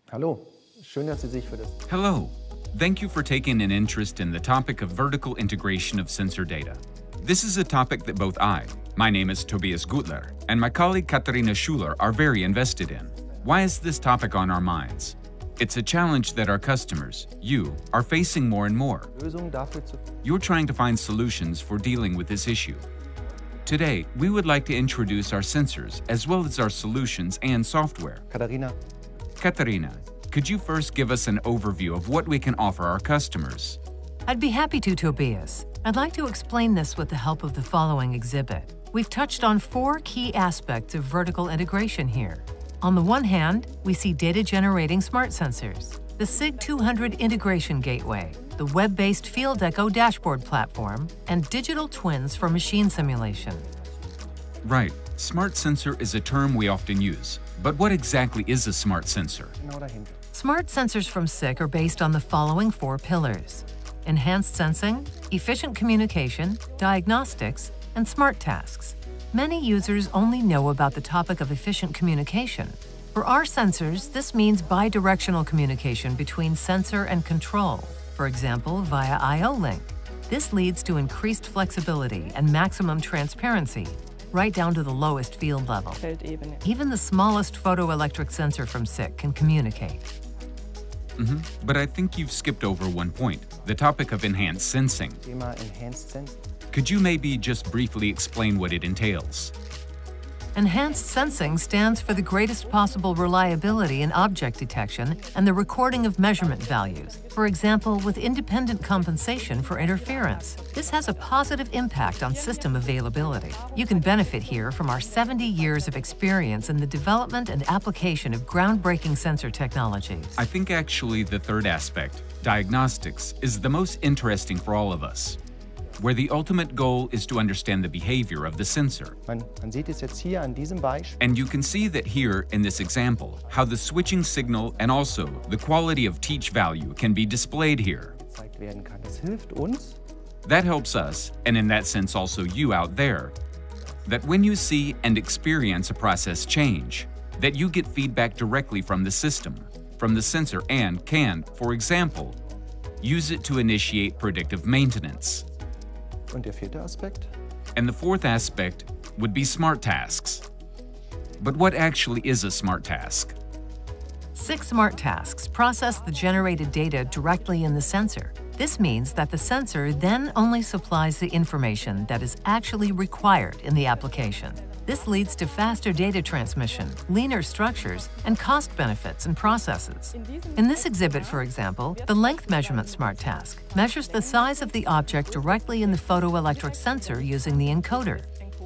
Hallo, schön, dass Sie sich für das. Hello. Thank you for taking an interest in the topic of vertical integration of sensor data. This is a topic that both my name is Tobias Gutler, and my colleague Katharina Schuler are very invested in. Why is this topic on our minds? It's a challenge that our customers, you, are facing more and more. Lösungen dafür zu. You're trying to find solutions for dealing with this issue. Today, we would like to introduce our sensors as well as our solutions and software. Katharina, Katharina, could you first give us an overview of what we can offer our customers? I'd be happy to, Tobias. I'd like to explain this with the help of the following exhibit. We've touched on 4 key aspects of vertical integration here. On the one hand, we see data-generating smart sensors, the SIG200 integration gateway, the web-based Field Echo dashboard platform, and digital twins for machine simulation. Right. Smart sensor is a term we often use. But what exactly is a smart sensor? genau dahinter. Smart sensors from SIG are based on the following 4 pillars: enhanced sensing, efficient communication, diagnostics, and smart tasks. Many users only know about the topic of efficient communication. For our sensors, this means bidirectional communication between sensor and control, for example, via IO-Link. This leads to increased flexibility and maximum transparency, right down to the lowest field level. Feldebene. Even the smallest photoelectric sensor from SIG can communicate. But I think you've skipped over one point, the topic of enhanced sensing. Thema Enhanced Sensing. Could you maybe just briefly explain what it entails? Enhanced sensing stands for the greatest possible reliability in object detection and the recording of measurement values, for example, with independent compensation for interference. This has a positive impact on system availability. You can benefit here from our 70 years of experience in the development and application of groundbreaking sensor technologies. I think actually the third aspect, diagnostics, is the most interesting for all of us, where the ultimate goal is to understand the behavior of the sensor. Man sieht es jetzt hier an diesem Beispiel. And you can see that here in this example, how the switching signal and also the quality of teach value can be displayed here. Gezeigt werden kann. Das hilft uns, That helps us, and in that sense also you out there, that when you see and experience a process change, that you get feedback directly from the system, from the sensor, and can, for example, use it to initiate predictive maintenance. und der vierte Aspekt. And the fourth aspect would be smart tasks. But what actually is a smart task? 6 smart tasks process the generated data directly in the sensor. This means that the sensor then only supplies the information that is actually required in the application. This leads to faster data transmission, leaner structures, and cost benefits and processes. In this exhibit, for example, the length measurement smart task measures the size of the object directly in the photoelectric sensor using the encoder.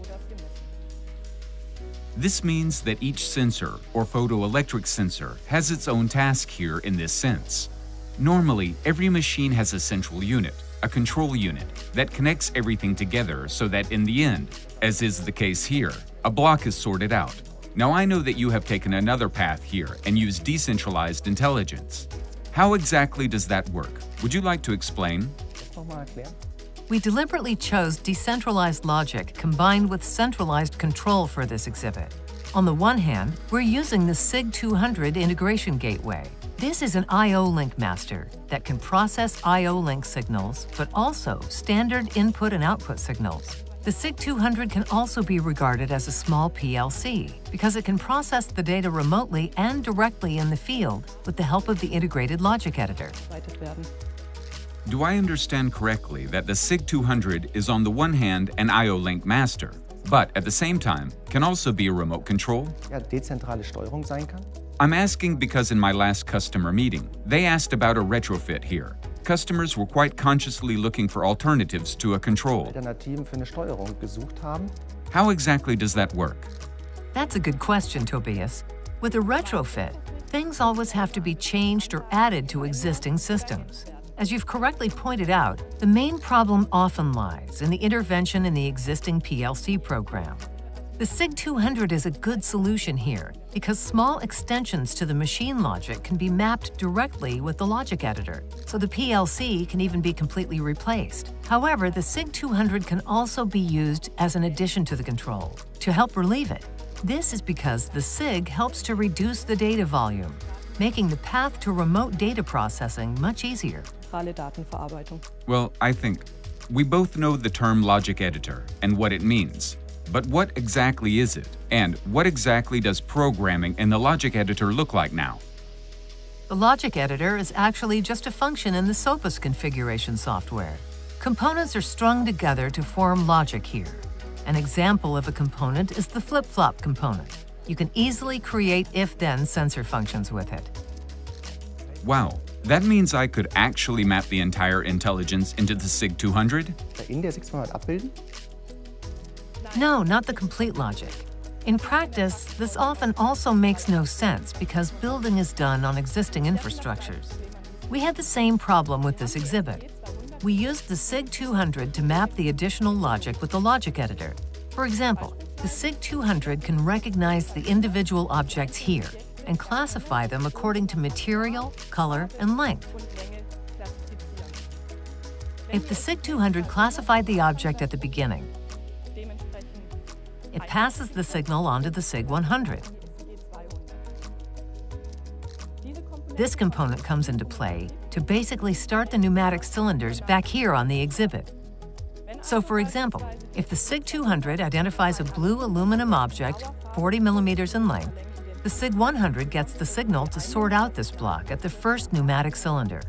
This means that each sensor or photoelectric sensor has its own task here in this sense. Normally, every machine has a central unit, a control unit, that connects everything together so that in the end, as is the case here, a block is sorted out. Now I know that you have taken another path here and used decentralized intelligence. How exactly does that work? Would you like to explain? Das nochmal erklären. We deliberately chose decentralized logic combined with centralized control for this exhibit. On the one hand, we're using the SIG200 integration gateway. This is an IO-Link master that can process IO-Link signals, but also standard input and output signals. The SIG200 can also be regarded as a small PLC because it can process the data remotely and directly in the field with the help of the integrated logic editor. Verbreitet werden. Do I understand correctly that the SIG200 is on the one hand an IO-Link master, but at the same time can also be a remote control? Ja, dezentrale Steuerung sein kann. I'm asking because in my last customer meeting, they asked about a retrofit here. Customers were quite consciously looking for alternatives to a control. Alternativen für eine Steuerung gesucht haben. How exactly does that work? That's a good question, Tobias. With a retrofit, things always have to be changed or added to existing systems. As you've correctly pointed out, the main problem often lies in the intervention in the existing PLC program. The SIG200 is a good solution here because small extensions to the machine logic can be mapped directly with the logic editor, so the PLC can even be completely replaced. However, the SIG200 can also be used as an addition to the control to help relieve it. This is because the SIG helps to reduce the data volume. making the path to remote data processing much easier. Zentrale Datenverarbeitung. Well, I think we both know the term logic editor and what it means. But what exactly is it? And what exactly does programming in the logic editor look like now? The logic editor is actually just a function in the SOPAS configuration software. Components are strung together to form logic here. An example of a component is the flip-flop component. You can easily create if-then sensor functions with it. Wow, that means I could actually map the entire intelligence into the SIG200? In der 600 abbilden? No, not the complete logic. In practice, this often also makes no sense because building is done on existing infrastructures. We had the same problem with this exhibit. We used the SIG200 to map the additional logic with the logic editor. For example, the SIG200 can recognize the individual objects here and classify them according to material, color, and length. If the SIG200 classified the object at the beginning, it passes the signal onto the SIG100. This component comes into play to basically start the pneumatic cylinders back here on the exhibit. So for example, if the SIG200 identifies a blue aluminum object 40 millimeters in length, the SIG100 gets the signal to sort out this block at the first pneumatic cylinder.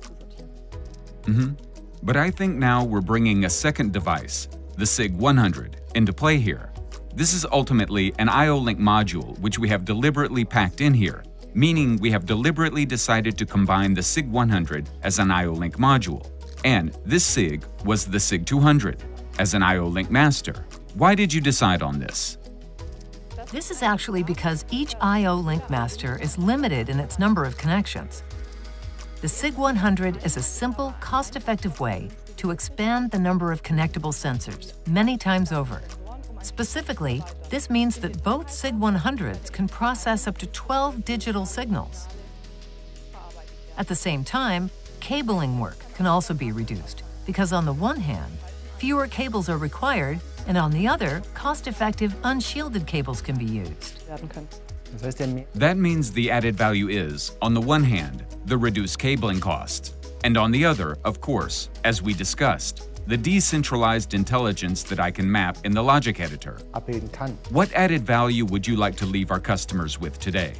But I think now we're bringing a second device, the SIG100, into play here. This is ultimately an IO-Link module which we have deliberately packed in here, meaning we have deliberately decided to combine the SIG100 as an IO-Link module. And this SIG was the SIG200 as an IO-Link master. Why did you decide on this? This is actually because each IO-Link master is limited in its number of connections. The SIG100 is a simple, cost-effective way to expand the number of connectable sensors many times over. Specifically, this means that both SIG100s can process up to 12 digital signals. At the same time, cabling work can also be reduced because on the one hand, fewer cables are required, and on the other, cost-effective unshielded cables can be used. Das heißt, That means the added value is, on the one hand, the reduced cabling costs, and on the other, of course, as we discussed, the decentralized intelligence that I can map in the logic editor. abbilden kann. What added value would you like to leave our customers with today?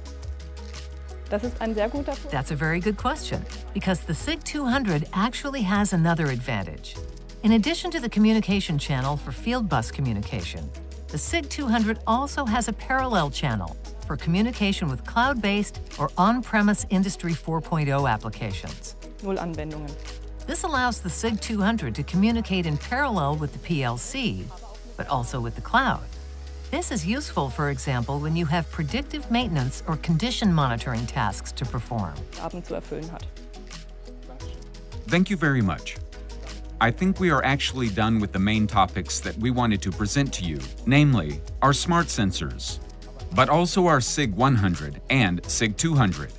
Das ist ein sehr guter Punkt. That's a very good question, because the SIG200 actually has another advantage. In addition to the communication channel for field bus communication, the SIG200 also has a parallel channel for communication with cloud-based or on-premise Industry 4.0 applications. Null Anwendungen. This allows the SIG200 to communicate in parallel with the PLC, but also with the cloud. This is useful, for example, when you have predictive maintenance or condition monitoring tasks to perform. Abend zu erfüllen hat. Thank you very much. I think we are actually done with the main topics that we wanted to present to you, namely our smart sensors, but also our SIG100 and SIG200.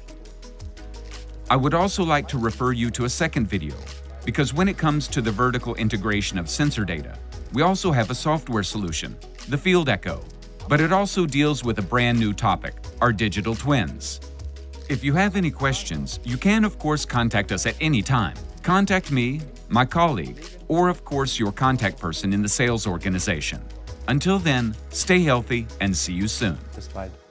I would also like to refer you to a second video, because when it comes to the vertical integration of sensor data, we also have a software solution, the Field Echo, but it also deals with a brand new topic, our digital twins. If you have any questions, you can of course contact us at any time. Contact me, my colleague, or of course your contact person in the sales organization. Until then, stay healthy and see you soon. Bis bald.